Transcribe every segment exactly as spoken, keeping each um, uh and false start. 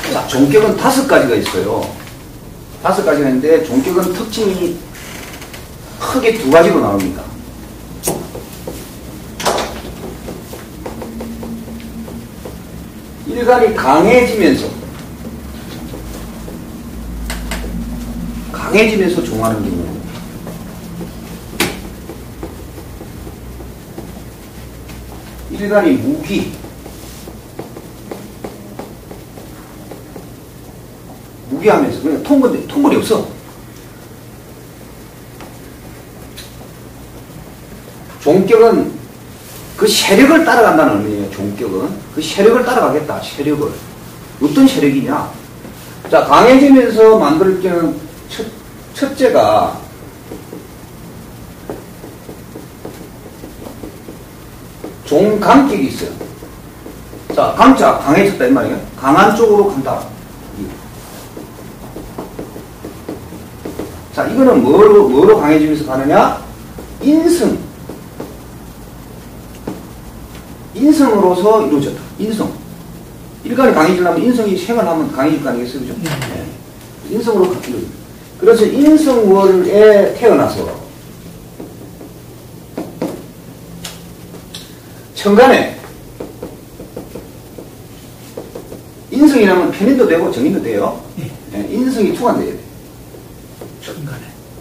자, 종격은 다섯 가지가 있어요. 다섯 가지가 있는데 종격은 특징이 크게 두 가지로 나옵니다. 일간이 강해지면서 강해지면서 종하는 경우, 일간이 무기, 무기하면서 그냥 통근, 통근이 없어. 종격은 그 세력을 따라간다는 의미예요. 종격은 그 세력을 따라가겠다. 세력을. 어떤 세력이냐? 자, 강해지면서 만들 때는 첫, 첫째가 종강격이 있어요. 자, 강자 강해졌다 이 말이에요. 강한 쪽으로 간다. 자, 이거는 뭐로, 뭐로 강해지면서 가느냐? 인성. 인성으로서 이루어졌다. 인성. 일간이 강해지려면 인성이 생활하면 강해질 거 아니겠어요? 그죠? 네. 인성으로 이루어졌다. 그래서 인성월에 태어나서 천간에 인성이라면 편인도 되고 정인도 돼요. 네. 네. 인성이 투관돼야 돼. 천간에.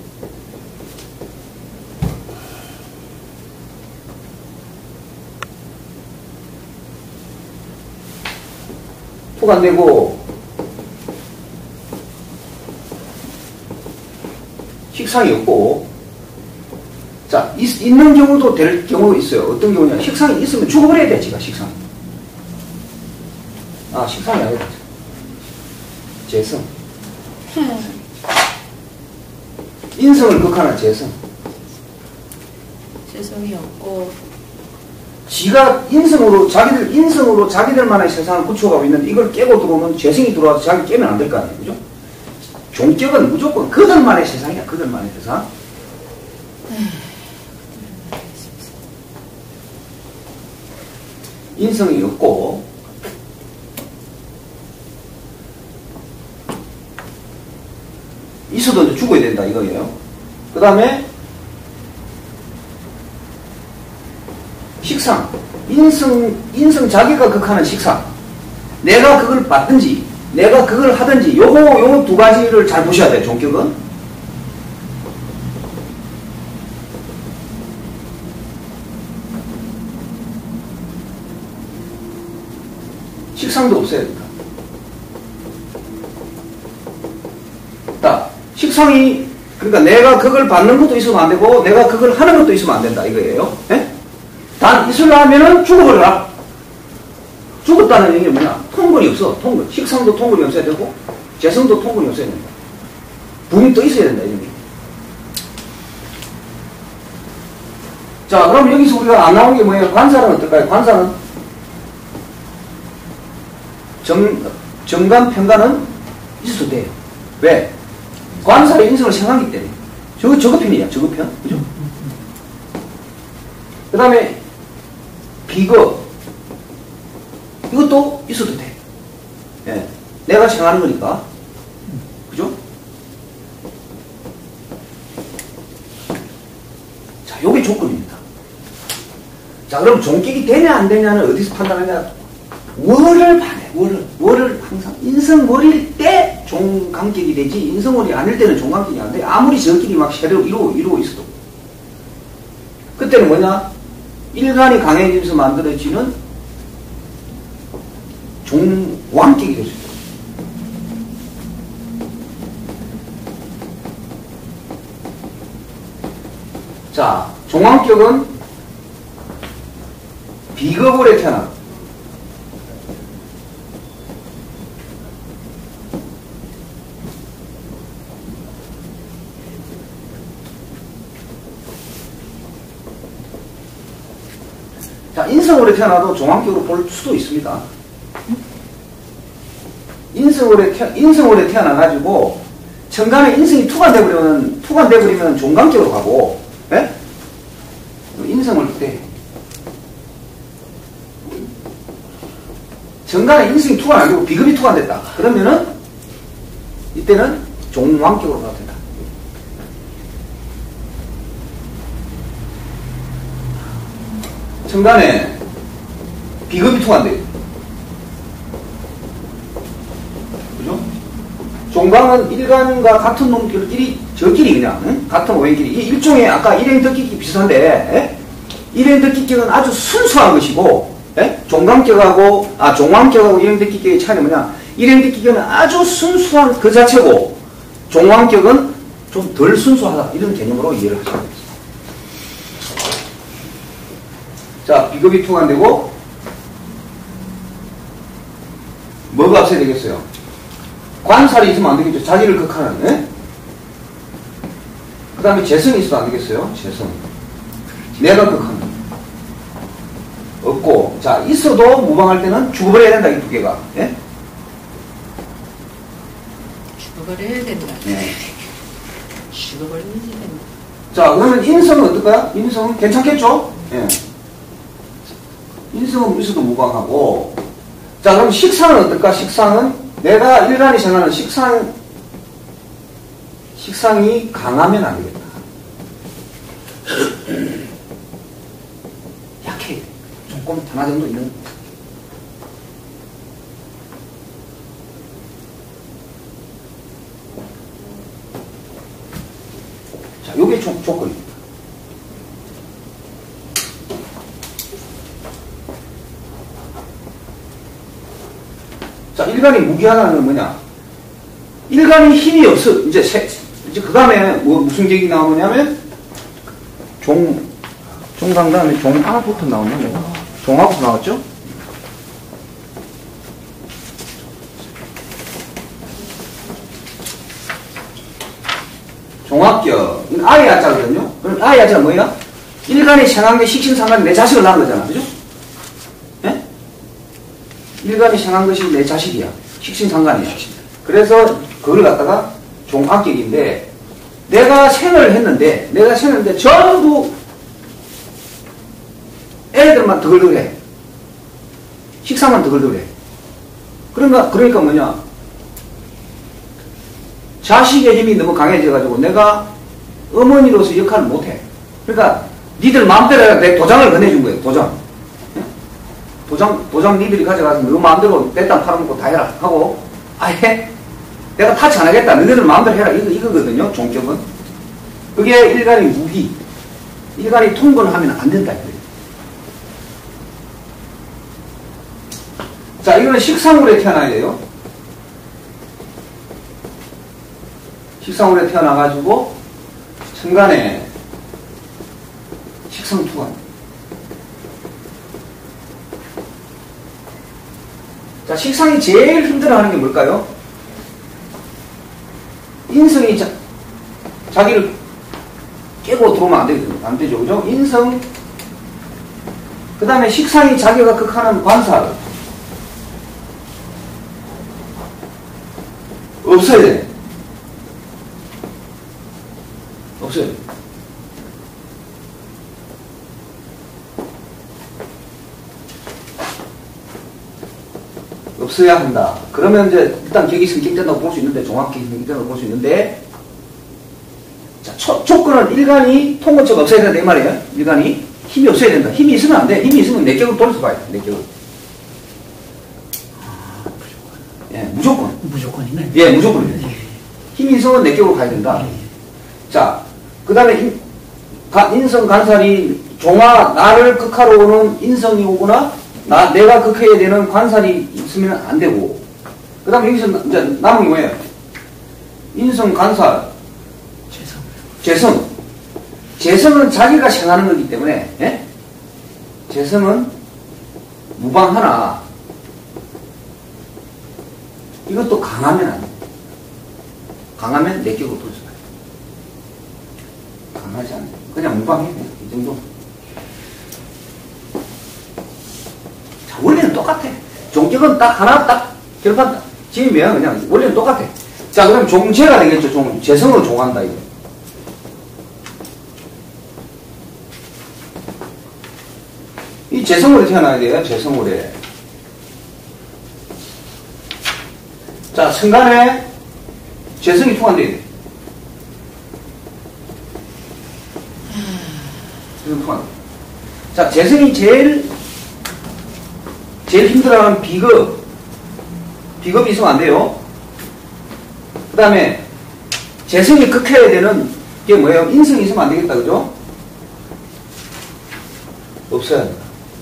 투관되고 식상이 없고, 자, 있, 있는 경우도 될 경우가 있어요. 어떤 경우냐? 식상이 있으면 죽어버려야 돼, 지가, 식상. 아, 식상이 아니라, 재성. 인성을 극하는 재성. 재성이 없고, 지가 인성으로, 자기들, 인성으로 자기들만의 세상을 구축하고 있는데 이걸 깨고 들어오면 재성이 들어와서 자기 깨면 안 될 거 아니에요. 그죠? 종격은 무조건 그들만의 세상이야, 그들만의 세상. 인성이 없고, 있어도 이제 죽어야 된다, 이거예요. 그 다음에, 식상. 인성, 인성 자기가 극하는 식상. 내가 그걸 받든지, 내가 그걸 하든지, 요거, 요거 두 가지를 잘 보셔야 돼요, 종격은. 식상도 없어야 된다. 자, 식상이, 그러니까 내가 그걸 받는 것도 있으면 안 되고, 내가 그걸 하는 것도 있으면 안 된다, 이거예요. 예? 단, 있으려면은 죽어버려라. 죽었다는 얘기는 뭐냐? 통근이 없어, 통근. 식상도 통근이 없어야 되고, 재성도 통근이 없어야 된다. 분이 또 있어야 된다, 이런 게. 자, 그럼 여기서 우리가 안 나온 게 뭐예요? 관사는 어떨까요? 관사는? 정, 정관, 편관은 있어도 돼요. 왜? 관사의 인성을 생각하기 때문에. 저거, 저거 편이야, 저거 편. 그죠? 그 다음에, 비거. 이것도 있어도 돼. 예. 내가 생각하는 거니까. 그죠? 자, 요게 조건입니다. 자, 그럼 종격이 되냐, 안 되냐는 어디서 판단하냐? 월을 봐내, 월을. 월을 항상, 인성월일 때 종강격이 되지, 인성월이 아닐 때는 종강격이 안 돼. 아무리 저끼리 막 세력 이루고, 이루고 있어도. 그때는 뭐냐? 일간이 강해지면서 만들어지는 종왕격이 될 수 있다. 자, 종왕격은 비겁월에 태어나. 자, 인성월에 태어나도 종왕격으로 볼 수도 있습니다. 인성월에, 태, 인성월에 태어나가지고, 천간에 인성이 투관돼버리면, 투관돼버리면 종강격으로 가고, 예? 인성월 때, 정간에 인성이 투가 안 되고 비급이 투가 안 됐다. 그러면은 이때는 종왕격으로 가도 된다. 정간에 비급이 투가 안 돼요. 그죠? 종강은 일간과 같은 놈들끼리 저끼리 그냥 응? 같은 오행끼리 이 일종의 아까 일행덕기기 비슷한데 에? 일행덕기격은 아주 순수한 것이고 에? 종강격하고 아 종왕격하고 일행덕기격의 차이는 뭐냐? 일행덕기격은 아주 순수한 그 자체고 종왕격은 좀 덜 순수하다 이런 개념으로 이해를 하시면 되겠습니다. 자, 비급이 투가 안 되고 뭐가 없어야 되겠어요? 관살이 있으면 안 되겠죠. 자기를 극하는. 예? 그 다음에 재성이 있으면 안 되겠어요. 재성. 내가 극하는. 없고. 자, 있어도 무방할 때는 죽어버려야 된다. 이 두 개가. 예? 죽어버려야 된다. 예. 죽어버리지 된다. 자, 그러면 인성은 어떨까요? 인성은 괜찮겠죠? 예. 인성은 있어도 무방하고. 자, 그럼 식상은 어떨까? 식상은 내가 일간이 생각하는 식상, 식상이 강하면 안 되겠다. 약해. 조금 하나 정도 있는. 자, 요게 조, 조건입니다. 자, 일간이 무기하다는 건 뭐냐? 일간이 힘이 없어. 이제, 세, 이제 그 다음에 뭐, 무슨 계획이 나오냐면, 종, 종강 다음에 종아부터 나오냐? 뭐. 종아부터 나왔죠? 종합격. 이건 아의 야자거든요? 그럼 아의 야자가 뭐야? 일간이 생한 게 식신상간이 내 자식을 낳은 거잖아. 그죠? 예? 일간이 생한 것이 내 자식이야. 식신상간이야. 그래서 그걸 갖다가 종합격인데 내가 생을 했는데 내가 생을 했는데 전부 애들만 더글더글해. 식상만 더글더글해. 그러니까 그러니까 뭐냐? 자식의 힘이 너무 강해져가지고 내가 어머니로서 역할을 못해. 그러니까 니들 마음대로 해라. 내 도장을 건네준 거예요. 도장. 도장, 도장 니들이 가져가서 너 마음대로 내 땅 팔아먹고 다 해라. 하고 아예 내가 타치 안 하겠다. 너희들 마음대로 해라. 이거, 이거거든요. 종격은. 그게 일간이 무기. 일간이 통근을 하면 안 된다. 자, 이거는 식상물에 태어나야 돼요. 식상물에 태어나가지고 천간에 식성투관. 자, 식상이 제일 힘들어하는 게 뭘까요? 인성이 자, 자기를 깨고 들어오면 안 되죠. 안 되죠. 그죠? 인성. 그 다음에 식상이 자기가 극하는 관살. 없어야 돼. 없어요. 없어야 한다. 그러면 이제 일단 격이 성격된다고 볼 수 있는데, 종합격이 성격된다고 볼 수 있는데, 자, 초, 조건은 일간이 통근처가 없어야 된다, 이 말이에요. 일간이 힘이 없어야 된다. 힘이 있으면 안 돼. 힘이 있으면 내 격을 돌려서 봐야 돼, 내 격을. 아, 무조건. 예, 무조건. 무조건이네. 예, 무조건이네. 예. 힘이 있으면 내 격으로 가야 된다. 예. 자, 그 다음에 인성 간살이 종아, 나를 극하러 오는 인성이 오거나, 나, 내가 극해야 되는 관살이 있으면 안 되고, 그 다음에 여기서 이제 남은 게 뭐예요? 인성, 간살, 재성. 재성. 재성은 자기가 생하는 거기 때문에, 예? 재성은 무방하나, 이것도 강하면 안 돼. 강하면 내 격으로 돌려서 가요. 강하지 않아요. 그냥 무방해. 이 정도. 자, 원리는 똑같아. 종격은 딱 하나 딱 결판 지으면 그냥 원리는 똑같아. 자, 그럼 종체가 되겠죠. 종, 재성으로 종한다, 이거. 이 재성으로 태어나야 돼요. 재성으로. 자, 천간에 재성이 통한돼야 돼. 재성 통한. 자, 재성이 제일, 제일 힘들어하는 비겁. 비겁이 있으면 안 돼요. 그 다음에, 재성이 극해야 되는 게 뭐예요? 인성이 있으면 안 되겠다, 그죠? 없어야 한다.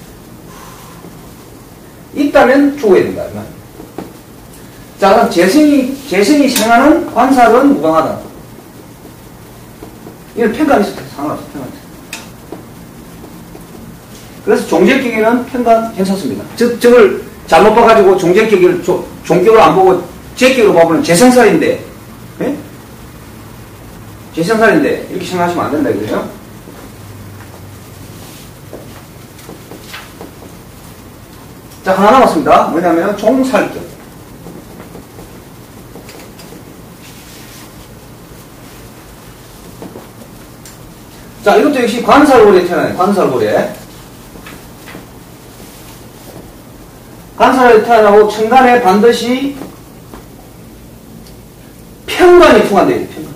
있다면 죽어야 된다. 자, 그럼 재성이, 재성이 생하는 관살은 무방하다. 이건 편간 있을 때 상관없어, 편간 있을 때. 그래서 종제격에는 편간 괜찮습니다. 즉, 저걸 잘못 봐가지고 종제격을, 종격을 안 보고 제격으로 봐보면 재생살인데, 예? 재생살인데, 이렇게 생각하시면 안 된다, 이거예요. 자, 하나 남았습니다. 뭐냐면, 종살격. 자, 이것도 역시 관살고리에 태어나요. 관살고리에. 관살고리에 태어나고, 천간에 반드시 편간이 통한대요, 편간.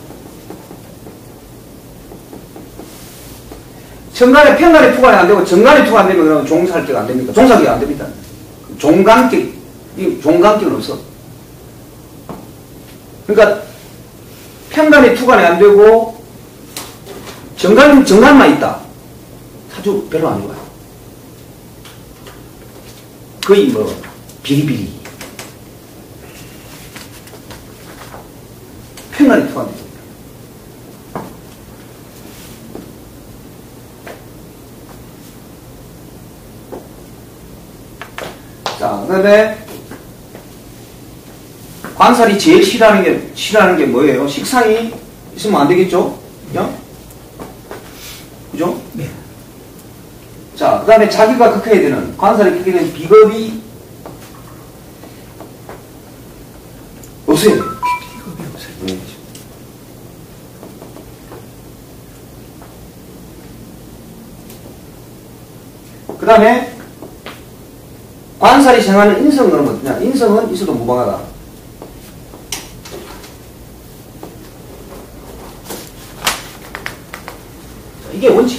천간에 편간이 투관이 안 되고, 정간이 투관 안 되면, 그러면 종살격 안 됩니까? 종살격 안 됩니다. 종간격, 이 종간격은 없어. 그러니까, 편간이 투관이 안 되고, 정간, 정간만 있다. 사주 별로 안 좋아요. 거의 뭐, 비리비리. 편간이 투관이 됩니다. 자, 그 다음에, 관살이 제일 싫어하는 게, 싫어하는 게 뭐예요? 식상이 있으면 안 되겠죠? 그죠? 그죠? 네. 자, 그 다음에 자기가 극해야 되는, 관살이 극해야 되는 비겁이 없어요. 비겁이 없어요. 네. 그 다음에, 관살이 생하는 인성은 어떠냐? 인성은 있어도 무방하다. 이게 원칙.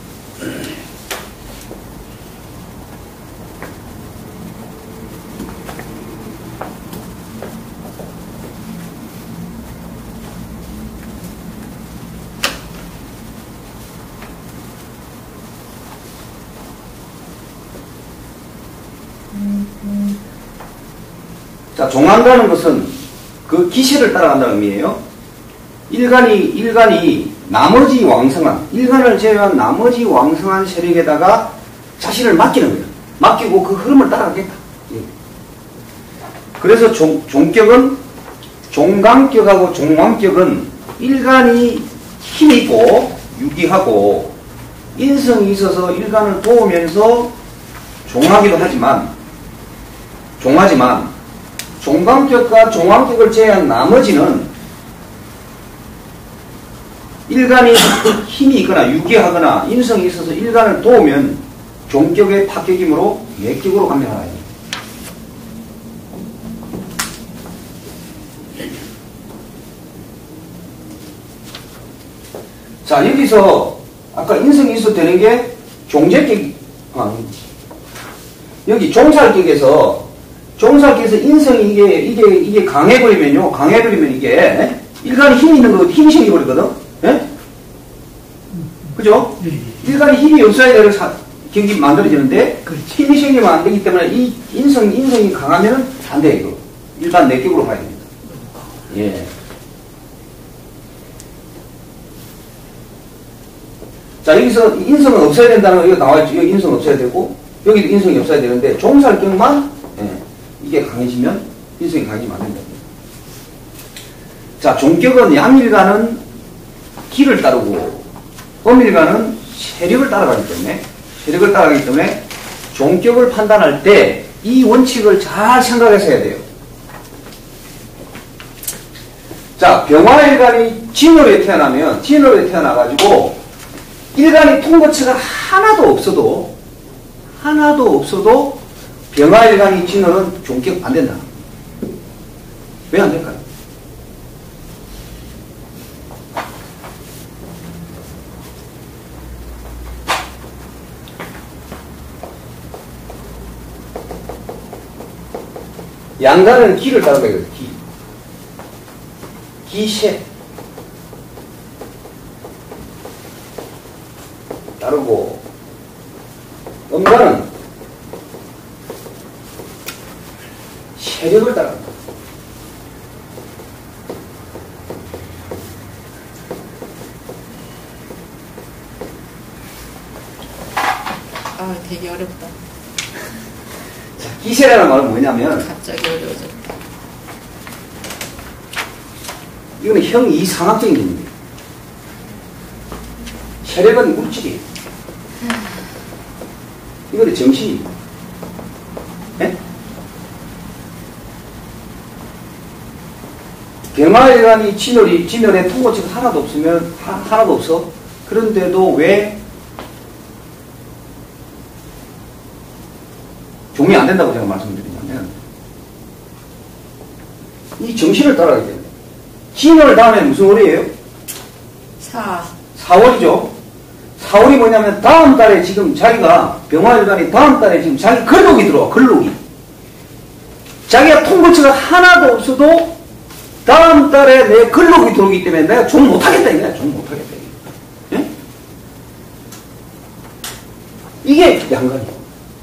자, 종한다는 것은 그 기세를 따라간다는 의미예요. 일간이, 일간이 나머지 왕성한, 일간을 제외한 나머지 왕성한 세력에다가 자신을 맡기는 거예요. 맡기고 그 흐름을 따라가겠다. 예. 그래서 종, 종격은, 종강격하고 종왕격은 일간이 힘이 있고 유기하고 인성이 있어서 일간을 도우면서 종하기도 하지만, 종하지만, 종강격과 종왕격을 제외한 나머지는 일간이 힘이 있거나 유기하거나 인성이 있어서 일간을 도우면 종격의 타격이므로 내격으로 감명하라. 자, 여기서 아까 인성이 있어도 되는 게 종제격, 아, 여기 종살격에서 종살격에서 인성이 이게 이게 이게 강해버리면요, 강해버리면 이게 일간이 힘이 있는 거 힘이 생겨버리거든. 예? 그죠? 네. 일간이 힘이 없어야 되는 경기 만들어지는데, 그렇지. 힘이 생기면 안 되기 때문에 이 인성, 인성이 강하면 안 돼, 이거. 일반 내격으로 가야 됩니다. 예. 자, 여기서 인성은 없어야 된다는 거, 여기 나와있죠. 여기 인성 없어야 되고, 여기도 인성이 없어야 되는데, 종살격만, 예, 이게 강해지면, 인성이 강해지면 안 된다. 자, 종격은 양일간은 기를 따르고, 음일간은 세력을 따라가기 때문에, 세력을 따라가기 때문에, 종격을 판단할 때, 이 원칙을 잘 생각해서 해야 돼요. 자, 병화일간이 진월에 태어나면, 진월에 태어나가지고, 일간이 통거처가 하나도 없어도, 하나도 없어도, 병화일간이 진월은 종격 안 된다. 왜 안 될까요? 양간은 기를 따르다 이거죠. 기. 기세. 따르고, 음간은 세력을 따른다. 아, 되게 어렵다. 자, 기세라는 말은 뭐냐면, 갑자기 어려워졌다. 이거는 형 이상학적인 개념이에요. 세력은 물질이에요. 이거는 정신이에요. 네? 병화일간이 진열이, 진열에 통고치가 하나도 없으면, 하, 하나도 없어. 그런데도 왜 종이 안 된다고 제가 말씀드리냐면, 이 정신을 따라야 돼요. 진월 다음에 무슨 월이에요? 사. 사월이죠. 사월이 뭐냐면 다음 달에 지금 자기가 병화일간이 다음 달에 지금 자기 근록이 들어와. 근록이. 자기가 통고치가 하나도 없어도 다음 달에 내 근록이 들어오기 때문에 내가 종 못하겠다 이거야. 종 못하겠다 이거. 예? 이게 양간이에요.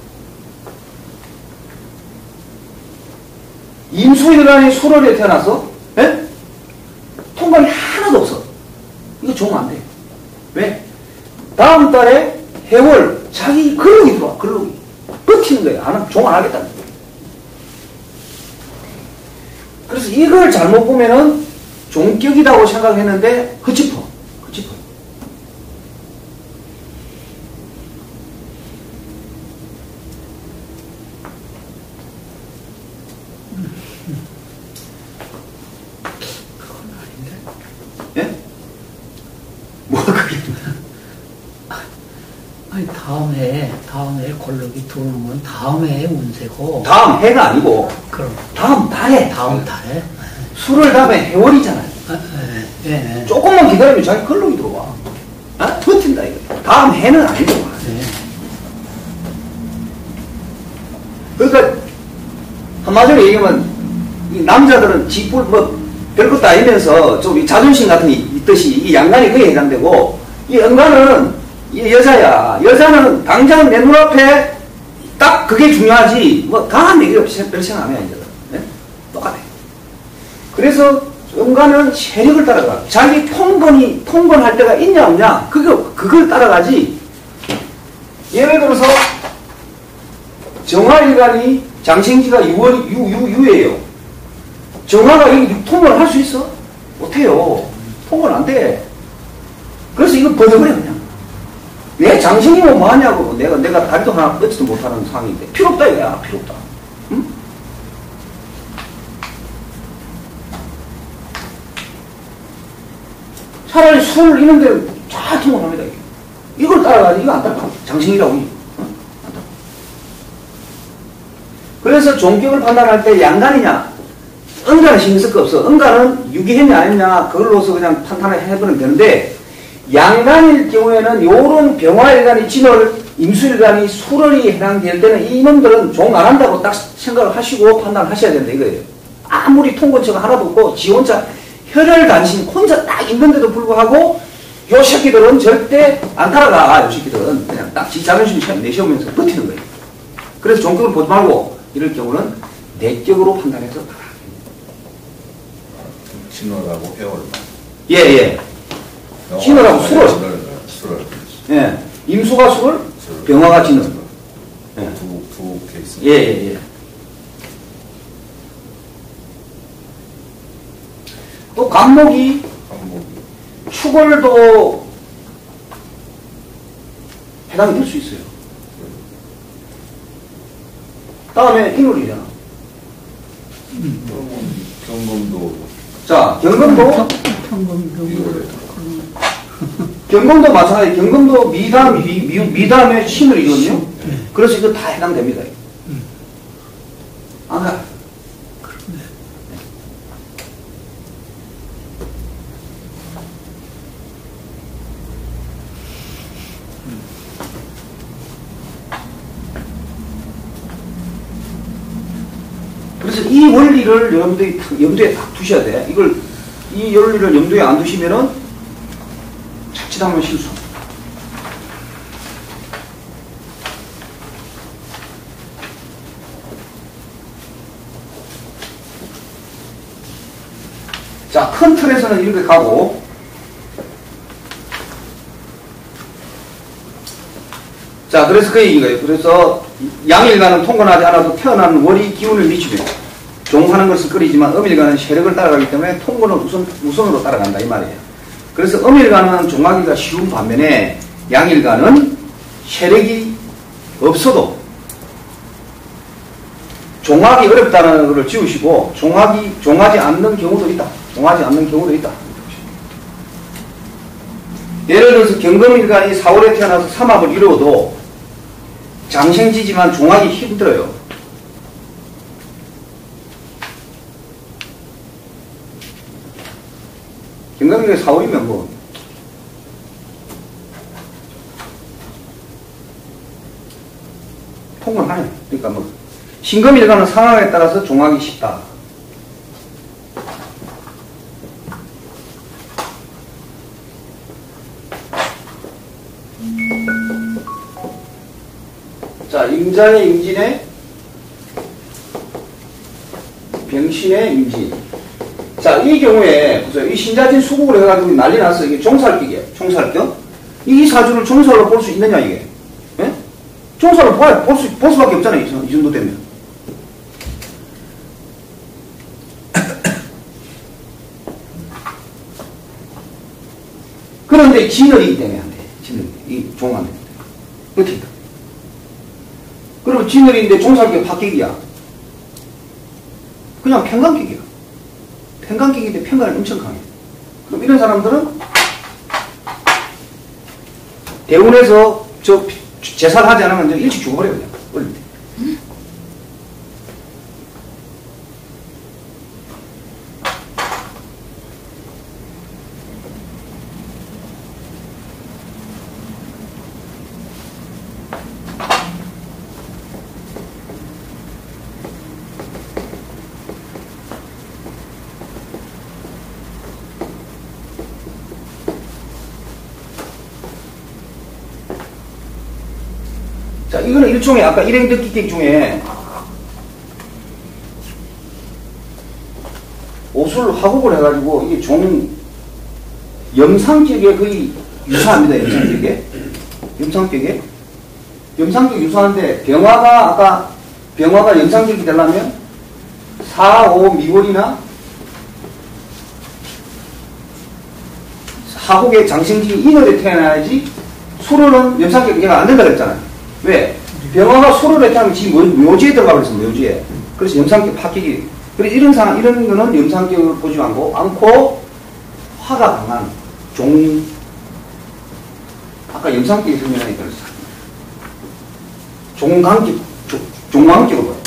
임수일간이 수월에 태어나서 예? 통관이 하나도 없어. 이거 종 안 돼. 왜? 다음 달에 해월 자기 근록이 들어와. 근록이. 버티는 거예요. 안, 종 안 하겠다는 거예요. 그래서 이걸 잘못 보면은 종격이라고 생각했는데 허치퍼. 허치퍼. 그건 아닌데. 예? 뭐가 그게? 아니 다음 해 다음 해 권력이 들어오면 다음 해의 운세고 다음 해가 아니고 그럼 다음 달에 다음 달에 수월 다음에 해월이잖아요. 아, 예, 예, 예. 조금만 기다리면 자기 근록이 들어와. 아? 버틴다 이거. 다음 해는 아니고. 예. 그러니까 한마디로 얘기하면 이 남자들은 지뿔 뭐 별것도 아니면서 좀 이 자존심 같은 게 있듯이 이 양간이 그에 해당되고 이 연간은 이 여자야. 여자는 당장 내 눈앞에 딱 그게 중요하지 뭐 다 내게 없이 별 생각 안 해. 이제 네? 똑같아. 그래서 연간은 세력을 따라가. 자기 통건이 통건할 때가 있냐 없냐 그거 그걸 따라가지. 예를 들어서 정화일간이 장생지가 유월 유, 유, 유예요. 정화가 여기 통건을 할 수 있어? 못해요. 통건 안 돼. 그래서 이거 버려버려 그냥. 내 장생이면 뭐하냐고. 내가 내가 다리도 하나 뻗지도 못하는 상황인데 필요 없다 이거야. 필요 없다. 응? 차라리 술 이런 데를 잘 통건합니다. 이게. 이걸 따라가지 이거 안 따라가. 장생이라고. 응? 안 따라가. 그래서 종격을 판단할 때 양간이냐 응간은 신경 쓸 거 없어. 응간은 유기했냐 아니냐 그걸로서 그냥 판단을 해보면 되는데 양간일 경우에는 요런 병화일간이 진월, 임수일간이 수월이 해당될 때는 이놈들은 종 안 한다고 딱 생각을 하시고 판단을 하셔야 된다 이거예요. 아무리 통건처가 하나도 없고 지 혼자 혈혈단신 혼자 딱 있는데도 불구하고 요 새끼들은 절대 안 따라가. 요 새끼들은 그냥 딱 지 자존심 내세우면서 버티는 거예요. 그래서 종격을 보지 말고 이럴 경우는 내격으로 판단해서 진월하고 해월만. 예, 예. 진월하고 수월. 수월. 예. 임수가 수월, 병화가 진월. 예. 두, 두 케이스. 예, 예, 예. 또 간목이, 한복이. 축월도 해당이 될 수 있어요. 다음에 인월이잖아. 그러면 경금도 자, 경금도, 평범도 이월에. 경금도 마찬가지. 경금도 미담, 미, 미, 미담의 신월이거든요. 그래서 이거 다 해당됩니다. 안 가. 그래서 이 원리를 염두에, 염두에 딱 두셔야 돼. 이걸, 이 원리를 염두에 안 두시면은 자칫하면 실수합니다. 자, 큰 틀에서는 이렇게 가고, 자, 그래서 그 얘기가요. 그래서 양일간은 통근하지 않아도 태어난 월이 기운을 미치며 종하는 것을 끓이지만 음일간은 세력을 따라가기 때문에 통근은 우선, 우선으로 따라간다 이 말이에요. 그래서 음일간은 종하기가 쉬운 반면에 양일간은 세력이 없어도 종하기 어렵다는 것을 지우시고 종하기, 종하지 않는 경우도 있다. 종하지 않는 경우도 있다. 예를 들어서 경금일간이 사월에 태어나서 삼합을 이루어도 장생지지만 종하기 힘들어요. 경금일간이 사월이면 뭐 통근하네. 그러니까 뭐 신금일간은 상황에 따라서 종하기 쉽다. 자, 임자의 임진에 병신의 임진. 자, 이 경우에 보세요. 이 신자진 수국을 해가지고 난리 났어. 이게 종살기게. 종살격. 이 사주를 종살로 볼 수 있느냐 이게. 예? 종살로 봐야 볼 수, 볼 수밖에 없잖아요. 이 정도 되면. 그런데 진월이기 때문에 안 돼. 진월. 이 종 안 돼. 어떻게 돼? 그럼 진월인데 종살기가 파격이야. 그냥 평간격이야. 평간격인데 평간이 엄청 강해. 그럼 이런 사람들은 대운에서 저 제사를 하지 않으면 일찍 죽어버려요. 그냥. 어릴 때. 자, 이거는 일종의 아까 일행듣기객 중에 오술 화국을 해가지고 이게 종 염상격에 거의 유사합니다. 염상격에 염상격에 염상격 유사한데 병화가 아까 병화가 염상격이 되려면 사, 오, 미월이나 화국의 장생지 인월에 태어나야지 수로는 염상격이 안 된다고 했잖아요. 왜? 병화가 소를 태어나면 지 묘지에 들어가 버렸어, 묘지에. 그래서 염상격 파격이. 그래서 이런 상황, 이런 거는 염상격을 보지 않고, 않고, 화가 강한 종, 아까 염상격이 설명하니까 그랬어. 종강격, 종강격을 봐요.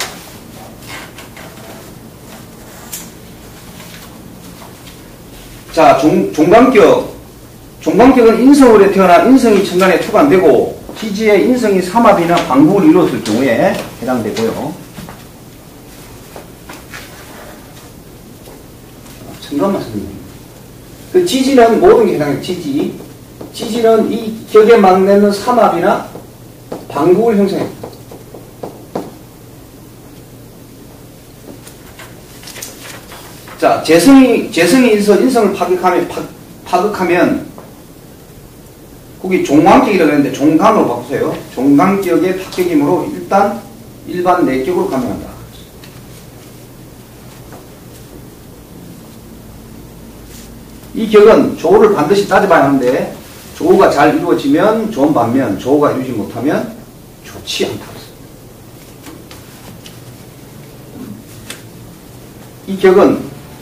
자, 종, 종강격. 종강격은 인성월에 태어나 인성이 천간에 초반되고, 지지의 인성이 삼합이나 방국을 이루었을 경우에 해당되고요. 천간만 설명해요. 그 지지는 모든 게 해당해요. 지지. 지지는 이 격에 맞는 삼합이나 방국을 형성해요. 자, 재성이, 재성이 인성, 인성을 파격하면, 파, 파극하면 거기 종강격이라고 했는데 종강으로 바꾸세요. 종강격의 파격이므로 일단 일반 내격으로 가능한다. 이 격은 조우를 반드시 따져봐야 하는데 조우가 잘 이루어지면 좋은 반면 조우가 이루어지지 못하면 좋지 않다. 이 격은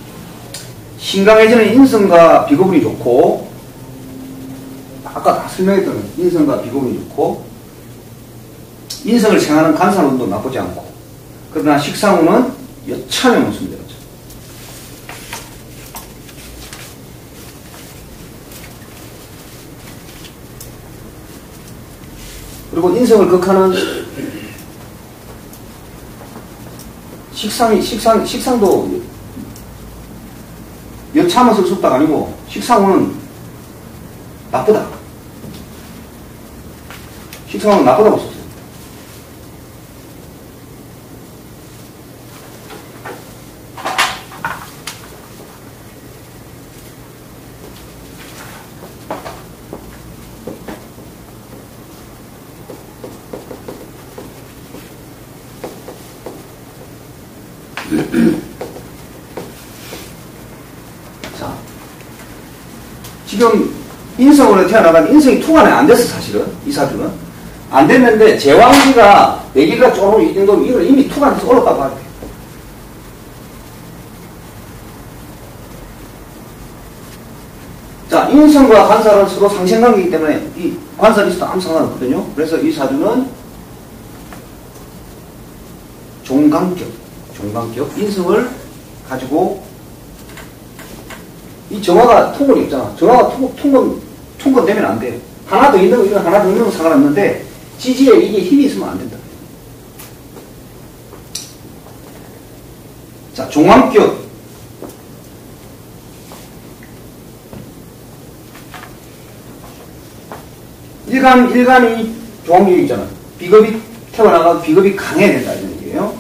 신강해지는 인성과 비고분이 좋고 아까 다 설명했던 인성과 비고분이 좋고 인성을 생하는 간산운도 나쁘지 않고 그러나 식상운은 여차하게 못습니다. 그리고 인성을 극하는 식상이, 식상, 식상도 여차하면 쓸 수 없다가 아니고, 식상은 나쁘다. 식상은 나쁘다고 썼어요. 자, 지금 인성으로 태어나간 인성이 투간이 안 됐어, 사실은. 이 사주는. 안 됐는데, 제왕기가, 내기가 조금 이 정도면 이걸 이미 투간에서 올랐다고 봐야 돼. 자, 인성과 관살은 서로 상생관계이기 때문에, 이 관살이 있어도 아무 상관없거든요. 그래서 이 사주는 종강격, 종강격, 인성을 가지고, 이 정화가 통근이 있잖아. 정화가 통, 통근, 통근되면 안 돼. 하나 더 있는 거, 이건 하나 더 있는 건 상관없는데, 지지에 이게 힘이 있으면 안 된다. 자, 종왕격. 일간, 일간이 종왕격이 있잖아. 비겁이 태어나가 비겁이 강해야 된다, 이런 얘기예요.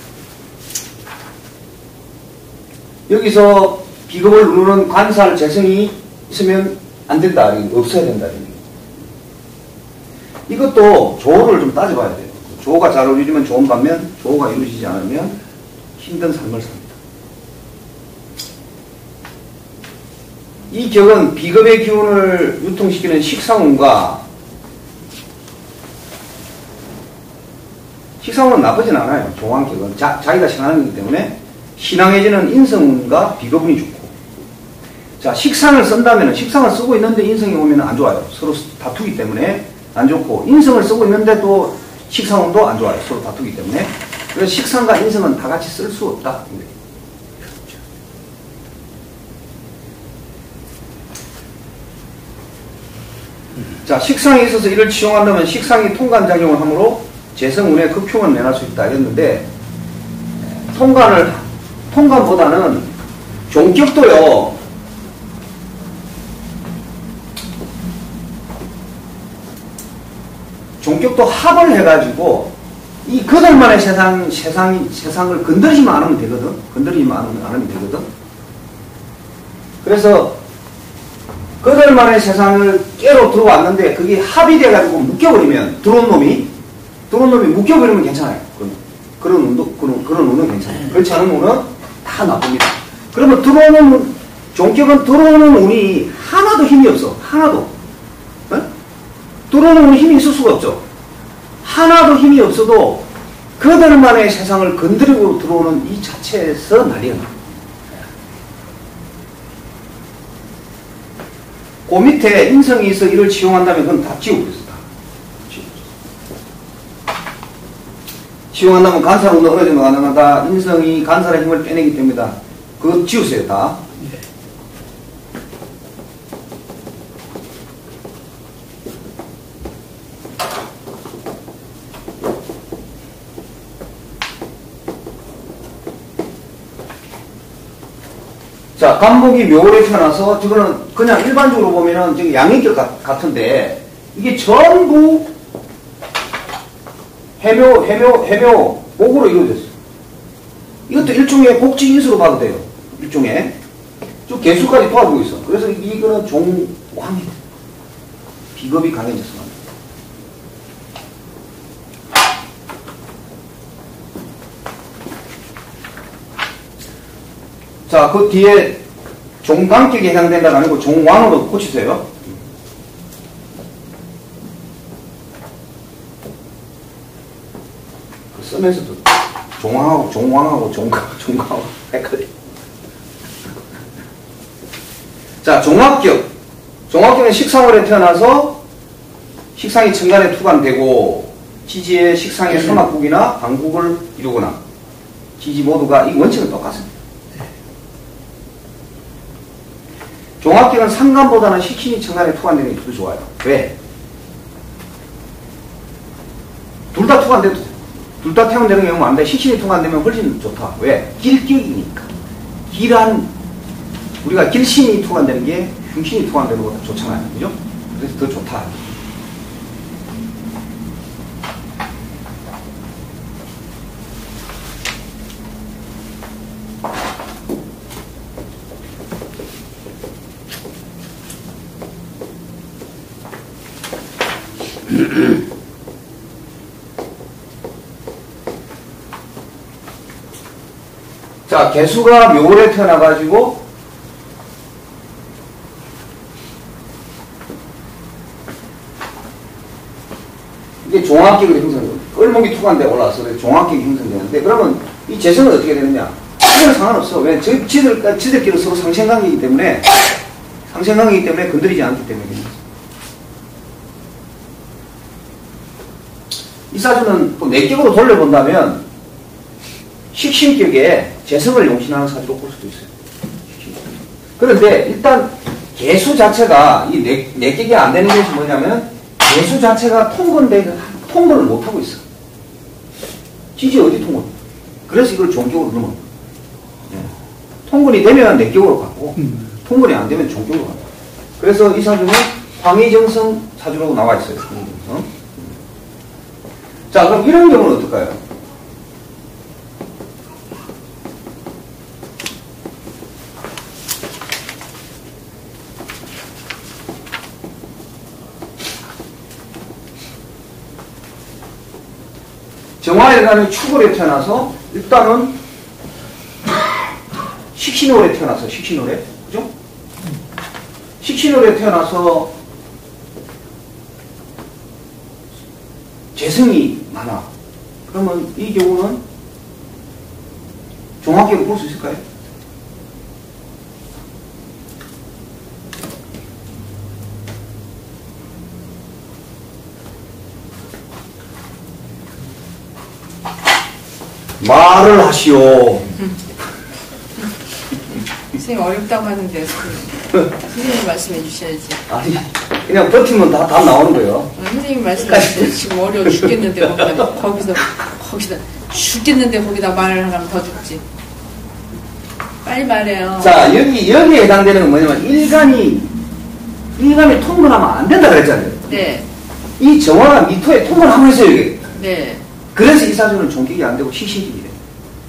여기서 비겁을 누르는 관살 재성이 있으면 안 된다, 없어야 된다. 이것도 조호를 좀 따져봐야 돼요. 조호가 잘 이루어지면 좋은 반면 조호가 이루어지지 않으면 힘든 삶을 삽니다. 이 격은 비겁의 기운을 유통시키는 식상운과, 식상운은 나쁘진 않아요. 종왕격은 자, 자기가 신하는 거기 때문에 신앙해지는 인성운과 비겁운이 좋고, 자, 식상을 쓴다면, 식상을 쓰고 있는데 인성이 오면 안 좋아요. 서로 다투기 때문에 안 좋고, 인성을 쓰고 있는데 또 식상운도 안 좋아요. 서로 다투기 때문에. 그래서 식상과 인성은 다 같이 쓸 수 없다. 자, 식상에 있어서 이를 치용한다면 식상이 통관작용을 하므로 재성운의 극흉은 면할 수 있다 이랬는데, 통관을, 통관보다는 종격도요, 종격도 합을 해가지고 이 그들만의 세상, 세상이, 세상을 건드리지만 않으면 되거든. 건드리지만 않으면, 않으면 되거든. 그래서 그들만의 세상을 깨로 들어왔는데 그게 합이 돼가지고 묶여버리면, 들어온 놈이, 들어온 놈이 묶여버리면 괜찮아요. 그런, 그런 운도, 그런, 그런 운은 괜찮아요. 그렇지 않은 운은 다 나쁩니다. 그러면 들어오는, 종격은 들어오는 운이 하나도 힘이 없어. 하나도. 들어오는 운이 힘이 있을 수가 없죠. 하나도 힘이 없어도 그들만의 세상을 건드리고 들어오는 이 자체에서 난리가 납니다. 그 밑에 인성이 있어 이를 지용한다면 그건 다 지우고 있어. 다. 지용한다면 간살운도 어느 정도 가능하다. 인성이 간살의 힘을 빼내기 때문이다. 그거 지우세요, 다. 자, 간목이 묘월에 태어나서, 저거는 그냥 일반적으로 보면은 지금 양인격 같은데, 이게 전부 해묘, 해묘, 해묘, 목으로 이루어졌어요. 이것도 일종의 복지인수로 봐도 돼요. 일종의. 쭉 개수까지 도와주고 있어. 그래서 이거는 종왕이 돼. 비겁이 강해졌어. 자, 그 뒤에 종강격에 해당된다가 아니고 종왕으로 고치세요. 그 쓰면서도 종왕하고 종왕하고 종강, 종강하고 헷갈려. 자, 종합격. 종합격은 식상월에 태어나서 식상이 천간에 투관되고 지지에 식상의 삼합국이나 방국을 이루거나 지지 모두가 이 원칙은 똑같습니다. 종합격은 상간보다는 식신이 천간에 투관되는 게 더 좋아요. 왜? 둘 다 투관돼도 돼. 둘 둘 다 태운되는 경우는 안 돼. 식신이 통한되면 훨씬 좋다. 왜? 길격이니까. 길한, 우리가 길신이 통한되는 게 흉신이 통한되는 것보다 좋잖아요. 그죠? 그래서 더 좋다. 자, 개수가 묘월에 태어나가지고 이게 종합격이 형성돼요. 을목이 투관대 올라와서 종합격이 형성되는데, 그러면 이 재성은 어떻게 되느냐? 이건 상관없어. 왜? 저, 지들, 지들끼리 서로 상생관계이기 때문에, 상생관계이기 때문에 건드리지 않기 때문에. 이 사주는 또 내격으로 돌려본다면, 식신격에 재성을 용신하는 사주로 볼 수도 있어요. 그런데 일단 개수 자체가 이 내, 내격이 안 되는 것이 뭐냐면 개수 자체가 통건대 통건을 못 하고 있어. 지지 어디 통건? 그래서 이걸 종격으로 넘어. 네. 통건이 되면 내격으로 가고 음. 통건이 안 되면 종격으로 가고. 그래서 이 사주는 황의정성 사주로 나와 있어요. 황의정성. 자, 그럼 이런 경우는 어떨까요? 정화일간이 축월에 태어나서 일단은 식신월에 태어나서 식신월에 그죠? 식신월에 태어나서 재성이 많아. 그러면 이 경우는 종합격을 볼 수 있을까요? 말을 하시오. 선생님 어렵다고 하는데 선생님 말씀해 주셔야지. 아니, 그냥 버티면 다, 다 나오는 거예요. 아, 선생님 말씀하시는데 지금 어려워 죽겠는데 거기다, 거기서 거기다 죽겠는데 거기다 말을 하면 더 죽지. 빨리 말해요. 자, 여기 여기에 해당되는 건 뭐냐면 일간이 일간이 통근하면 안 된다 그랬잖아요. 네. 이 정화가 미토에 통근하고 있어요 이게. 네. 그래서 이 사주는 종격이 안 되고 식신격이 돼.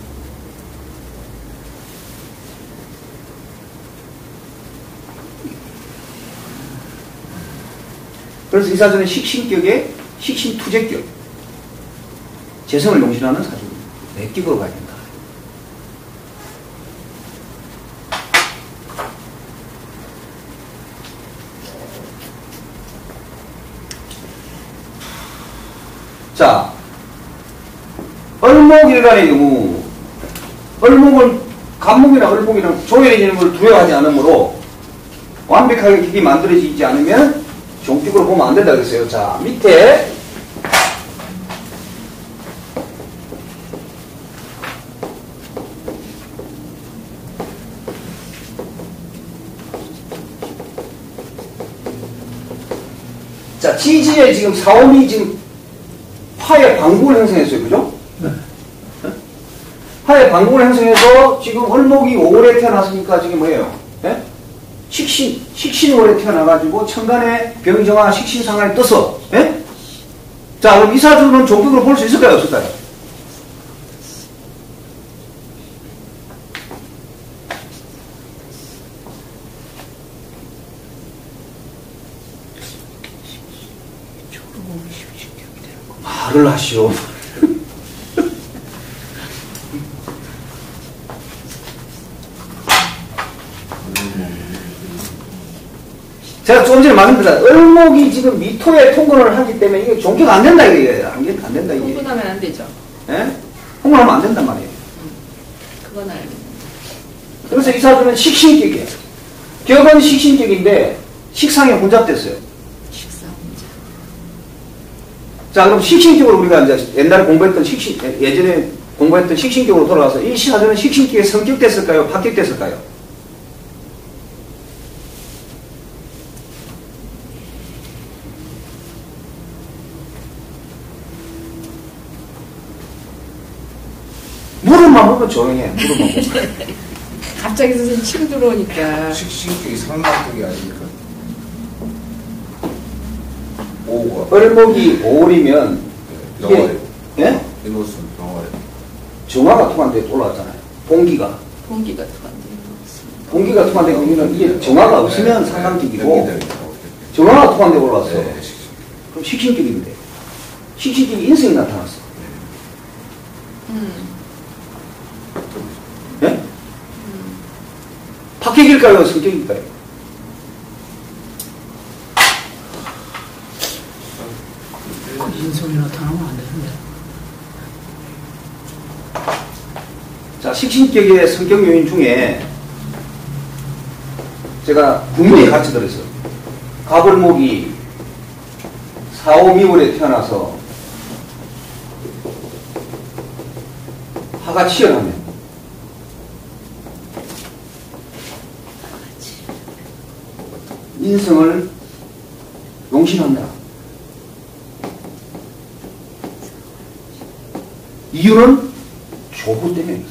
그래서 이 사주는 식신격에 식신투재격, 재성을 용신하는 사주입니다. 내격으로 가야 된다. 자, 을목일간의 경우 을목을 간목이나 을목이랑 조열해지는 걸 두려워하지 않으므로 완벽하게 격이 만들어지지 않으면 종격으로 보면 안 된다 그랬어요. 자, 밑에 자, 지지에 지금 사옴이 지금 화의 방국을 형성했어요. 그죠? 네. 화의 방국을 형성해서 지금 을목이 오월에 태어났으니까 지금 뭐예요? 네? 식신, 식신월에 태어나가지고 천간에 병정화 식신상관이 떠서, 예? 자, 그럼 이 사주는 종격으로 볼 수 있을까요? 없을까요? 말을 하시오. 제가 조금 전에 말씀드렸다. 을목이 지금 미토에 통근을 하기 때문에 이게 종격 안 된다, 이게. 안, 안 된다, 이게. 통근하면 안 되죠. 예? 통근하면 안 된단 말이에요. 음, 그건 알겠네. 그래서 이 사주는 식신격이에요. 격은 식신격인데, 식상에 혼잡됐어요. 식상 혼잡. 자, 그럼 식신격으로 우리가 이제 옛날에 공부했던 식신, 예전에 공부했던 식신격으로 돌아가서 이 사주는 식신격에 성격됐을까요? 합격됐을까요? 무릎만 보면 조용해. 무릎만 보면. 갑자기 선생님 치고 들어오니까. 식신격이 삼각격이 아닙니까? 오가. 을목이 오월이면 병화예요. 예? 이노스는 병화예요. 정화가 통한 데 올라왔잖아요. 봉기가. 공기가 들어간대. 봉기가 통한 데 보면 이게 정화가 없으면 네, 상강격이고 네, 정화가 통한 데 올라왔어. 네, 식신. 그럼 식신격인데 식신격이 인성이 나타났어. 음. 예? 음. 박격일까요? 성격일까요? 인성이 나타나면 안 되는데. 자, 식신격의 성격 요인 중에 제가 국민에 같이 들었어요. 갑을목이 사오미월에 태어나서 화가 치열하면 인성을 용신한다. 이유는 조부 때문이었어.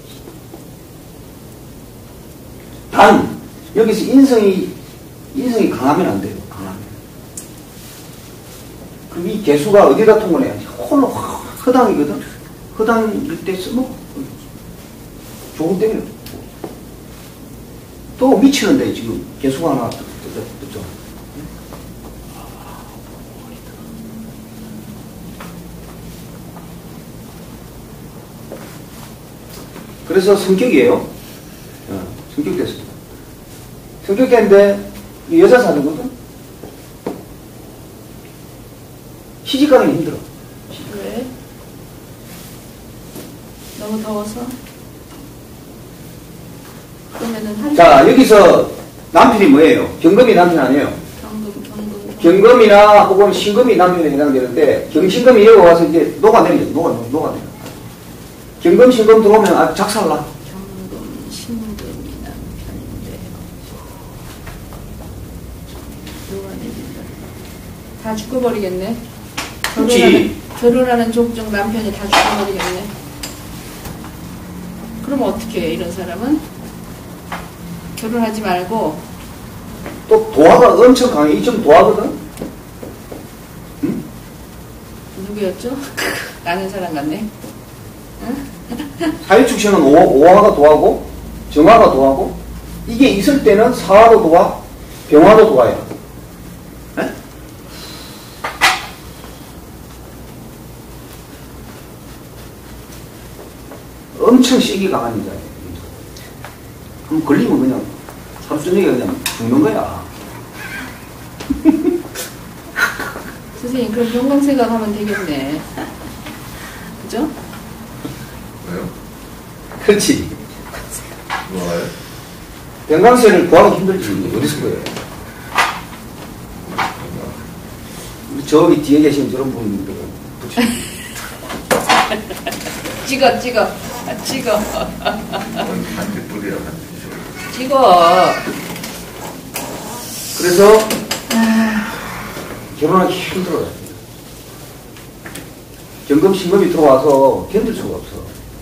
단 여기서 인성이 인성이 강하면 안 돼요. 강하면. 그럼 이 개수가 어디다 통과해야지? 홀로 허당이거든. 허당일 때 쓰고 조부 때문에 또 미치는데 지금 개수가 하나 떴죠. 그래서 성격이에요. 어, 성격 됐습니다. 성격 됐는데 여자 사주거든. 시집가기 힘들어. 왜? 너무 더워서? 그러면은 한 자, 여기서 남편이 뭐예요? 경금이 남편 아니에요. 경금, 경금. 경금이나 혹은 신금이 남편에 해당되는데 경신금이 여기 와서 이제 녹아내리죠. 녹아, 녹아내려. 경금, 신금 들어오면 아주 작살나. 경금, 신금이 남편인데. 누가 내린다. 다 죽어버리겠네. 그렇지. 결혼하는, 결혼하는 족족 남편이 다 죽어버리겠네. 그럼 어떻게 해, 이런 사람은? 결혼하지 말고. 또 도화가 엄청 강해. 이쯤 도화거든. 응? 누구였죠? 아는 사람 같네. 사유축신은 오화가 도화고 정화가 도화고 이게 있을 때는 사화도 도화, 병화도 도화예요. 네? 엄청 세게 강한 여자예요. 그럼 걸리면 그냥 하루 저녁에 그냥 죽는 거야. 선생님, 그럼 병강세가 하면 되겠네. 그죠? 왜요? 그렇지. 뭐가요? 병강세를 구하기 힘들지. 어디서 구해요? 저기 뒤에 계신 저런 분들은 붙여. 찍어, 찍어, 아, 찍어, 한대 뿌리라 한대 찍어. 그래서 결혼하기 힘들어요. 경금, 신금이 들어와서 견딜 수가 없어.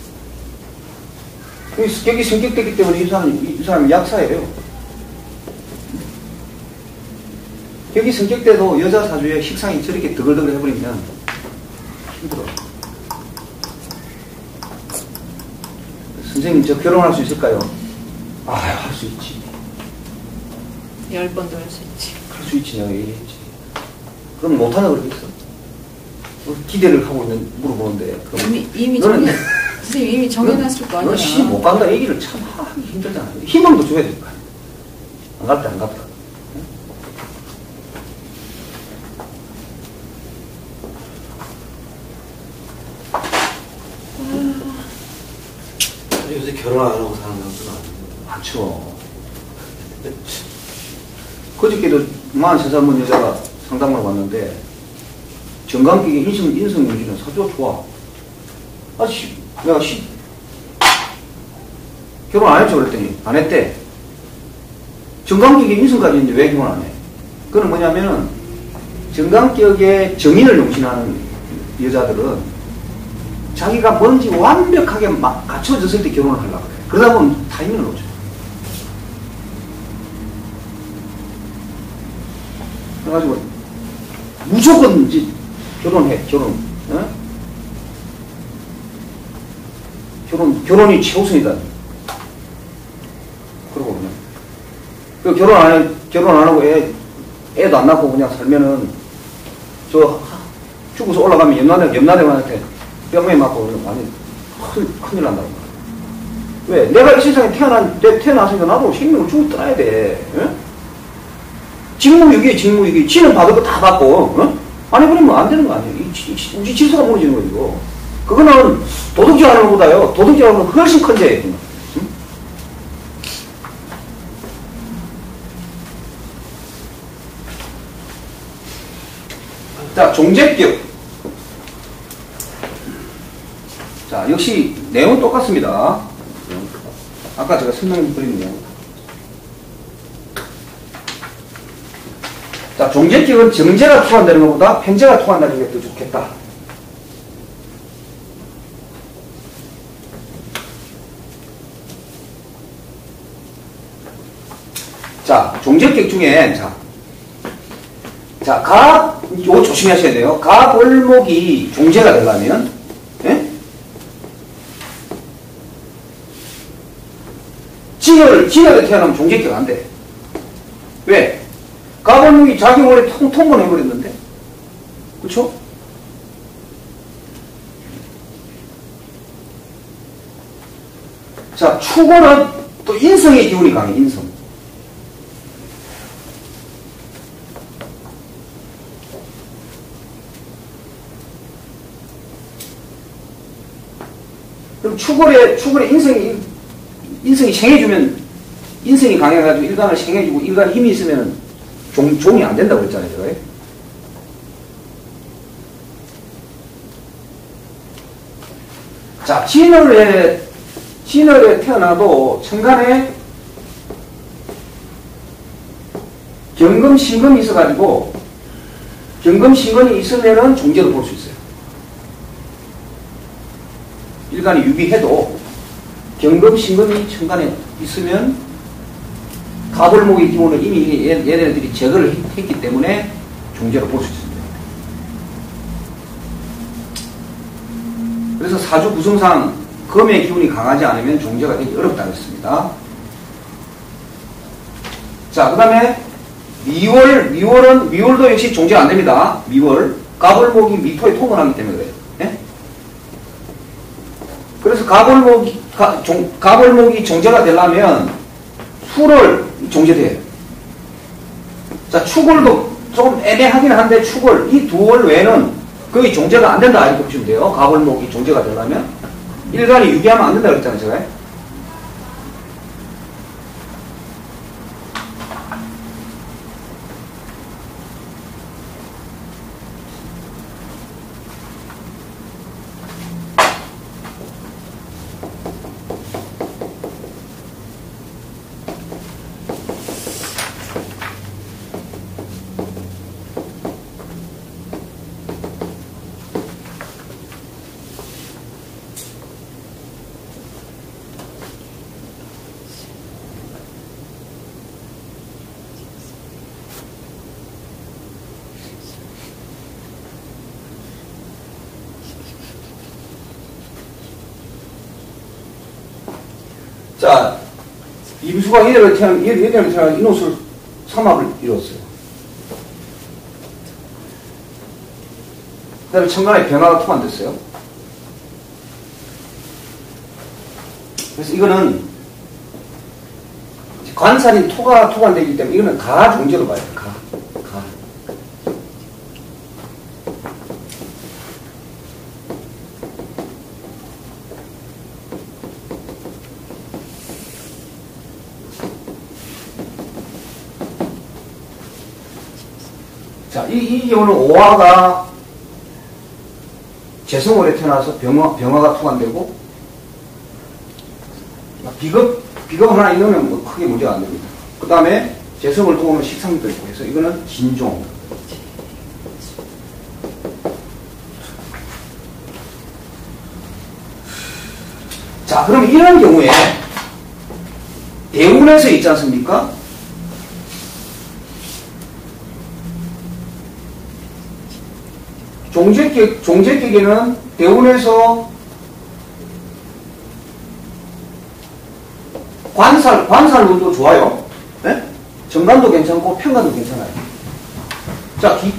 여기 성격되기 때문에 이 사람이, 이 사람이 약사예요. 여기 성격 때도 여자 사주에 식상이 저렇게 드글드글 해버리면 힘들어. 선생님, 저 결혼할 수 있을까요? 아, 할 수 있지. 열 번도 할 수 있지. 할 수 있지, 내가 얘기했지. 그럼 못하나 그러겠어? 뭐 기대를 하고 있는, 물어보는데. 이미, 이미 너는, 정해, 선생님 이미 정해놨을 거 아니야. 너 시집 못 간다 얘기를 참 하기 힘들잖아. 희망도 줘야 될 거 아니야. 안 갔다, 안 갔다. 요새 결혼 안 하고 사는 사람들은 많죠. 그저께도 사십세 살 먹은 여자가 상담을 왔는데 정강기계 인성, 인성 유지는 사주가 좋아. 아, 씨, 내가 씨, 결혼 안 했죠? 그랬더니 안 했대. 정강기계 인성까지 있는데 왜 결혼 안 해? 그건 뭐냐면은 정강격의 정인을 용신하는 여자들은 자기가 뭔지 완벽하게 막 갖춰졌을 때 결혼을 하려고 그래. 그러다 보면 타이밍을 놓쳐. 그래가지고 무조건 이제 결혼해, 결혼. 어? 결혼, 결혼이 최우선이다. 그러고 그냥. 그 결혼 안 해, 결혼 안 하고 애, 애도 안 낳고 그냥 살면은 저 죽어서 올라가면 옆나대, 옆나대만한테 뿅에 맞고 그러면 완전 큰일, 큰일 난다고. 왜? 내가 이 세상에 태어난, 내 태어났으니까 나도 생명을 주고 떠나야 돼. 응? 직무유기, 직무유기. 지는 받을 거 다 받고, 어? 아니, 그러면 안 되는 거 아니에요. 이, 이, 우리 질서가 무너지는 거죠, 이거. 그거는 도덕질 하는 것보다요, 도덕질 하는 건 훨씬 큰 죄예요, 응? 자, 종제격. 자, 역시 내용은 똑같습니다. 아까 제가 설명드린 내용. 자, 종제격은 정제가 투한다는 것보다 편제가 투한다는 게 더 좋겠다. 자, 종제격 중에, 자, 자, 가, 이거 조심하셔야 돼요. 가, 볼목이 종제가 되려면, 예? 진을, 진을 태어나면 종제격 안 돼. 왜? 가, 볼목이 자기 머리에 통통만 해버렸는데? 그쵸? 자, 축월은 또 인성의 기운이 강해, 인성. 그럼 축월에, 축월에 인성이, 인성이 생해주면, 인성이 강해가지고 일간을 생해주고 일간에 힘이 있으면 종, 종이 안 된다고 그랬잖아요, 제가. 자, 진월에, 진월에 태어나도 천간에 경금, 신금이 있어가지고 경금, 신금이 있으면은 종제를 볼 수 있어요. 일간이 유비해도 경금, 신금이 천간에 있으면 가볼목의 기운을 이미 얘네들이 제거를 했기 때문에 종제로 볼 수 있습니다. 그래서 사주 구성상 금의 기운이 강하지 않으면 종제가 되기 어렵다고 했습니다. 자, 그 다음에 미월, 미월은, 미월도 역시 종제가 안 됩니다. 미월. 가볼목이 미토에 통을 하기 때문에 그래요. 네? 그래서 가볼목이, 가, 종, 가볼목이 종제가 되려면 수월 종제돼요. 자, 축월도 좀 애매하긴 한데 축월, 이 두 월 외에는 거의 종제가 안 된다 알고 보시면 돼요. 가볼목이 종제가 되려면. 일간이 유기하면 안 된다 그랬잖아요, 제가. 자, 임수가 이래를 태어난, 이래를 태어난 인옷을 삼합을 이뤘어요. 그 다음에 천간에 변화가 투한됐어요. 그래서 이거는 관살인 토가 투한되기 때문에 이거는 가 종제로 봐야 돼요. 가. 가. 자, 이, 이 경우는 오화가 재성월에 태어나서 병화, 병화가 투한되고, 비겁, 비겁 하나 있으면 뭐 크게 문제가 안 됩니다. 그 다음에 재성을 통하면 식상도 있고 해서 이거는 진종. 자, 그럼 이런 경우에 대운에서 있지 않습니까? 종제격, 종제격에는 대운에서 관살, 관살운도 좋아요. 네? 정관도 괜찮고 편관도 괜찮아요. 자, 기,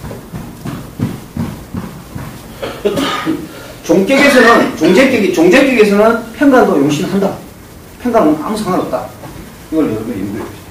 종격에서는, 종제격이, 종제격에서는 편관도 용신한다. 편관은 아무 상관없다. 이걸 여러분이 연구해 보세요.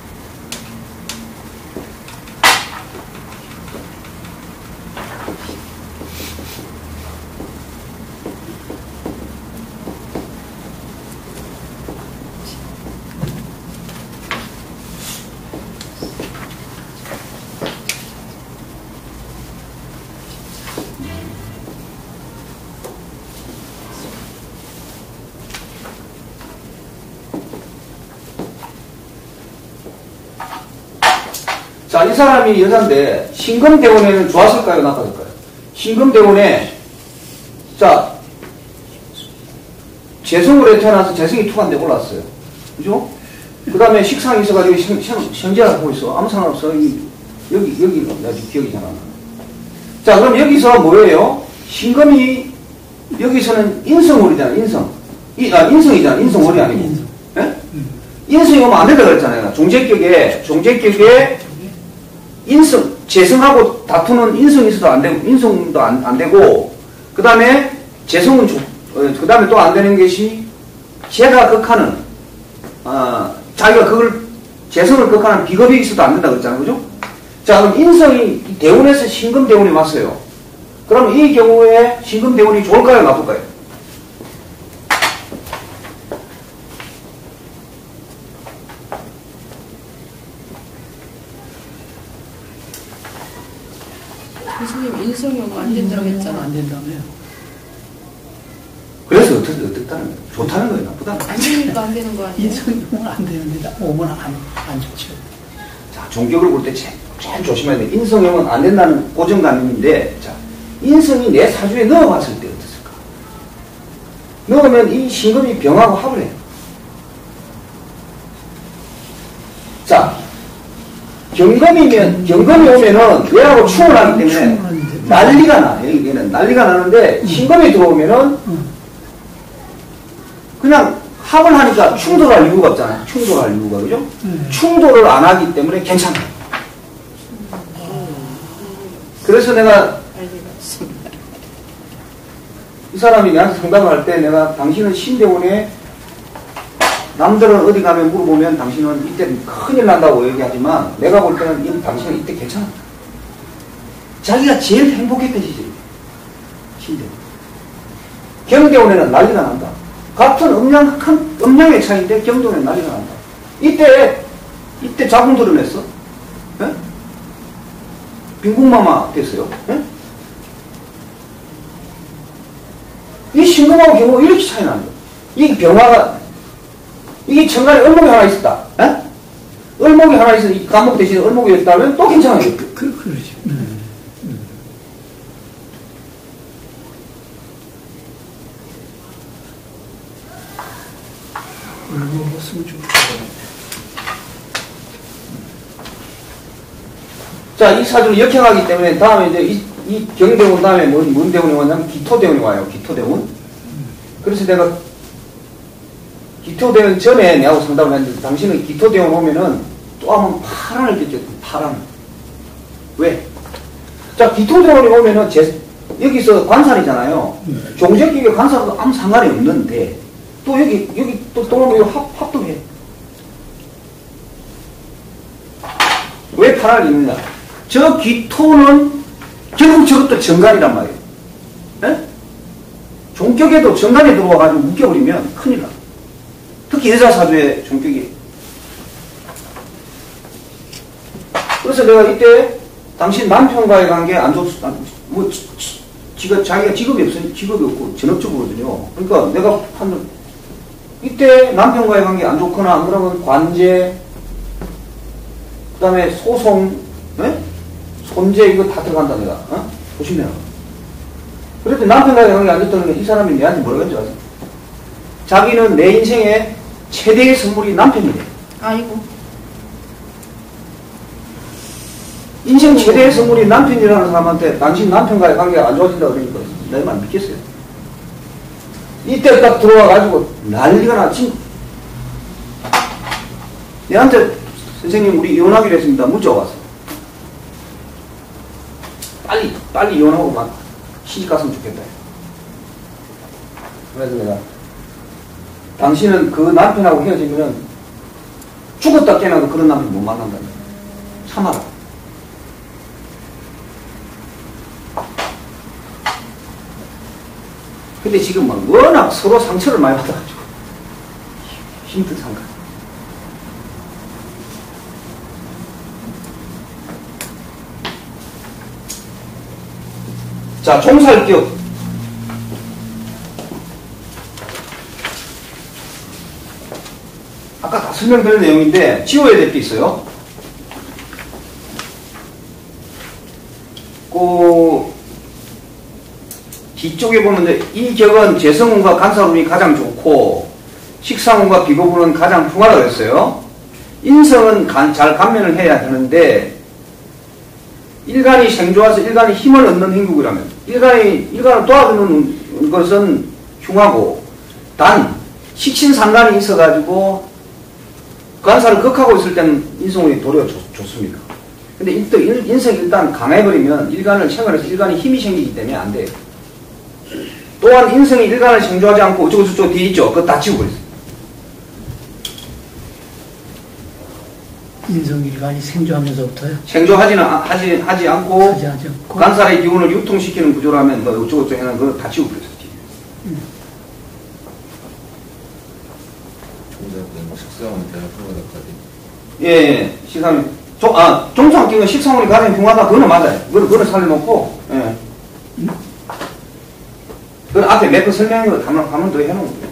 자, 이 사람이 여잔데 신금대운에는 좋았을까요? 나빴을까요? 신금대운에 자 재성으로 태어나서 재성이 투간돼 올랐어요. 그죠? 그 다음에 식상이 있어가지고 현재를 하고 있어. 아무 상관없어. 여기 여기 여기 아직 기억이 잘 안 나. 자, 그럼 여기서 뭐예요? 신금이 여기서는 인성월이잖아. 인성. 이, 아, 인성이잖아. 인성월이 아니고. 예? 인성이 오면 안 된다 그랬잖아요. 종제격에 종제격에 인성, 재성하고 다투는 인성이 있어도 안 되고, 인성도 안, 안 되고, 그 다음에 재성은, 어, 그 다음에 또 안 되는 것이, 제가 극하는, 어, 자기가 그걸, 재성을 극하는 비겁이 있어도 안 된다 그랬잖아요. 그죠? 자, 그럼 인성이 대운에서 신금대운이 왔어요. 그럼 이 경우에 신금대운이 좋을까요? 나쁠까요? 교수님 인성이 오면 안 된다고 했잖아. 안 된다며요. 그래서 어떻, 어떻다는 거예요? 좋다는 거예요? 나쁘다는 거예요? 안 되니까 안 되는 거 아니에요? 인성이 오면 안 되는데 오면 안, 안 좋죠. 자, 종격을 볼 때 제일, 제일 조심해야 돼. 인성형은 안 된다는 고정관념인데, 자, 인성이 내 사주에 넣어봤을 때 어떻을까? 넣으면 이 신금이 병하고 합을 해요. 자, 경금이면, 경금이 오면은 얘하고 충을 하기 때문에 난리가 나. 여기는 난리가 나는데, 신금이 들어오면은 그냥 합을 하니까 충돌할 이유가 없잖아요. 충돌할 이유가, 그죠? 충돌을 안 하기 때문에 괜찮아요. 그래서 내가 이 사람이 나한테 상담을 할 때 내가 당신은 신대원에 남들은 어디 가면 물어보면 당신은 이때 큰일 난다고 얘기하지만 내가 볼 때는 이 당신은 이때 괜찮아. 자기가 제일 행복했던 시절이에요. 신대원. 경대원에는 난리가 난다. 같은 음량, 큰 음량의 차이인데 경대원에는 난리가 난다. 이때 이때 자궁 드러냈어. 예? 빈궁마마 됐어요. 예? 이 신금하고 경우가 이렇게 차이 나는 거야. 이 병화가, 이게 천간에 을목이 하나 있었다. 에? 을목이 하나 있어, 이 간목 대신에 을목이 있다면 또 괜찮아요. 그, 그, 그러죠. 음. 음. 을목으로 쓰면 좋을 자, 이 사주를 역행하기 때문에 다음에 이제 이, 이 경대운 다음에 뭔, 뭔 대운이 왔냐면 기토대운이 와요. 기토대운. 그래서 내가 기토대운 전에 내하고 상담을 했는데 당신은 기토대운 오면은 또 한번 파란을 느꼈죠. 파란. 왜? 자, 기토대운이 오면은 제, 여기서 관살이잖아요. 음. 종제격에 관살도 아무 상관이 없는데 또 여기, 여기 또, 또 오면 합, 합동해. 왜 파란을 입느냐? 저 기토는 결국 저것도 정관이란 말이에요. 에? 종격에도 정관에 들어와가지고 묶여버리면 큰일 나. 특히 여자 사주의 종격이. 그래서 내가 이때 당신 남편과의 관계 안 좋, 뭐, 지가, 자기가 직업이 없으니 직업이 없고 전업주부거든요. 그러니까 내가 판단, 이때 남편과의 관계 안 좋거나 안 그러면 관제, 그 다음에 소송, 에? 손재 이거 다 들어간다 내가. 어? 조심해라. 그래도 남편과의 관계 안 좋다는 게 이 사람이 내한테 뭐라고 했는지 아세요? 자기는 내 인생의 최대의 선물이 남편이래. 아이고. 인생 최대의 선물이 남편이라는 사람한테 당신 남편과의 관계가 안 좋아진다 그러니까 내 말 믿겠어요? 이때 딱 들어와가지고 난리가 나지. 내한테 선생님 우리 이혼하기로 했습니다. 문자가 왔어. 빨리 빨리 이혼하고 막 시집 갔으면 좋겠다. 그래서 내가 당신은 그 남편하고 헤어지면 죽었다 깨나도 그런 남편 못 만난다. 참아라. 근데 지금 막 워낙 서로 상처를 많이 받아가지고 힘든 상관. 자, 총살격. 아까 다 설명드린 내용인데 지워야 될 게 있어요. 그 뒤쪽에 보면 이 격은 재성운과 간사운이 가장 좋고 식상운과 비고분은 가장 풍하다고 했어요. 인성은 간, 잘 감면을 해야 되는데 일간이 생조와서 일간이 힘을 얻는 행국이라면 일간이 일간을 도와주는 것은 흉하고 단 식신상간이 있어가지고 간사를 극하고 있을 때는 인성운이 도리어 좋, 좋습니다. 근데 인성이 일단 강해버리면 일간을 챙겨내서 일간이 힘이 생기기 때문에 안 돼요. 또한 인성이 일간을 생조하지 않고 어쩌고저쩌고 뒤에 있죠. 그거 다 지우고 있어요. 인성일간이 생조하면서부터요? 생조하지는 하지, 하지 않고 하지 않고 간살의 기운을 유통시키는 구조라면 뭐 어쩌고저쩌고 해는 그거 다 지우고 있어요. 음. 종사는 식상은 대학 후보자까지. 예, 예. 식상이 종, 아, 종상기는 식상운이 가장 흉하다. 그거는 맞아요. 그거는, 그거는 살려놓고, 예. 음. 그건 앞에 몇 번 설명한 거 가만, 가만 더 해놓은 거예요.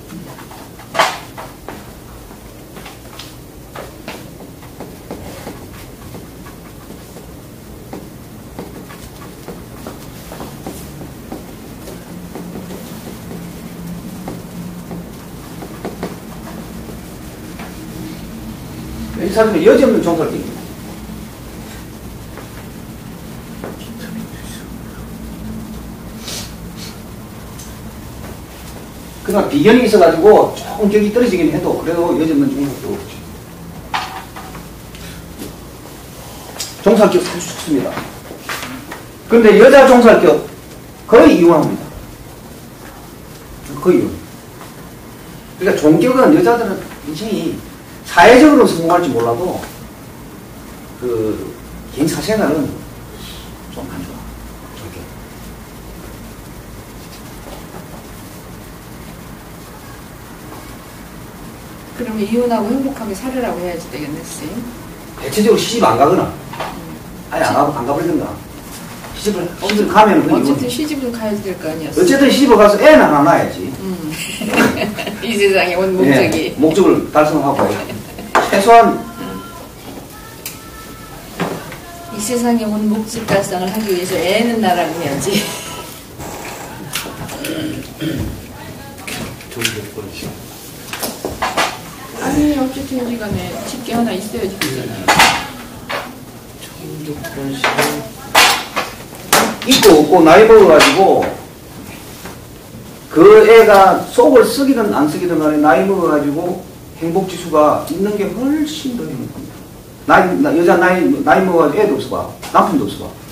이 사람은 여지없는 종살기입니다. 그러나 비견이 있어가지고 조금 격이 떨어지긴 해도 그래도 여지없는 종살기 없죠. 종살격 사실 좋습니다. 그런데 여자 종살격 거의 이혼합니다. 거의 이혼. 그러니까 종격은 여자들은 인생이 사회적으로 성공할지 몰라도 그 개인 사생활은 좀 안 좋아. 종격. 그러면 이혼하고 행복하게 살으라고 해야지 되겠네, 쌤. 대체적으로 시집 안 가거나 아예 안, 가, 안 가버리든가 시집을 시집 가면 그 어쨌든 이혼. 시집은 가야 될 거 아니었어. 어쨌든 시집을 가서 애는 하나 낳아야지. 음. 이 세상에 온 목적이. 예, 목적을 달성하고 최소한 이 세상에 온 목적 달성을 하기 위해서 애는 나라고 해야지. 아니 어쨌든 여지간에 집게 하나 있어야지 그잖아요. 있고 없고 나이 먹어가지고 그 애가 속을 쓰기든 안 쓰기든 간에 나이 먹어가지고 행복지수가 있는 게 훨씬 더 행복합니다. 나이, 나, 여자 나이, 나이 먹어가지고 애도 없어 봐. 남편도 없어 봐.